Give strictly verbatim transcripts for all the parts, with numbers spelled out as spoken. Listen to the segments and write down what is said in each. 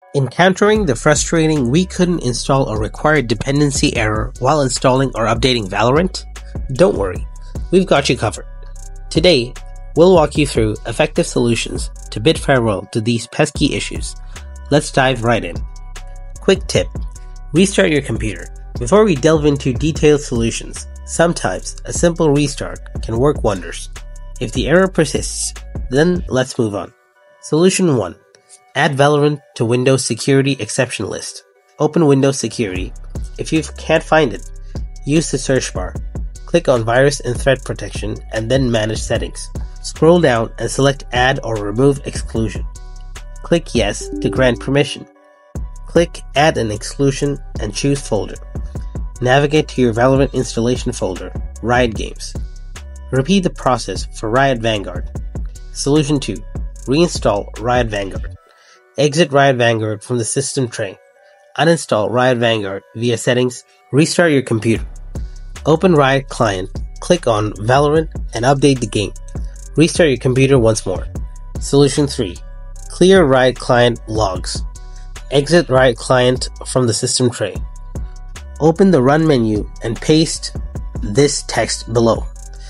Encountering the frustrating "we couldn't install a required dependency" error while installing or updating Valorant? Don't worry, we've got you covered. Today, we'll walk you through effective solutions to bid farewell to these pesky issues. Let's dive right in. Quick tip: restart your computer. Before we delve into detailed solutions, sometimes a simple restart can work wonders. If the error persists, then let's move on. Solution one. Add Valorant to Windows Security Exception List. Open Windows Security. If you can't find it, use the search bar. Click on Virus and Threat Protection and then Manage Settings. Scroll down and select Add or Remove Exclusion. Click Yes to grant permission. Click Add an Exclusion and choose Folder. Navigate to your Valorant installation folder, Riot Games. Repeat the process for Riot Vanguard. Solution two. Reinstall Riot Vanguard. Exit Riot Vanguard from the system tray. Uninstall Riot Vanguard via Settings. Restart your computer. Open Riot Client. Click on Valorant and update the game. Restart your computer once more. Solution three. Clear Riot Client logs. Exit Riot Client from the system tray. Open the Run menu and paste this text below.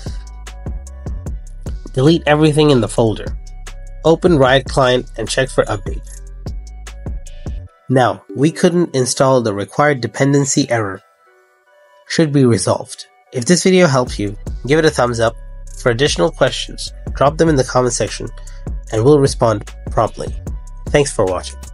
Delete everything in the folder. Open Riot Client and check for update. Now, we couldn't install the required dependency error. Should be resolved. If this video helped you, give it a thumbs up. For additional questions, drop them in the comment section and we'll respond promptly. Thanks for watching.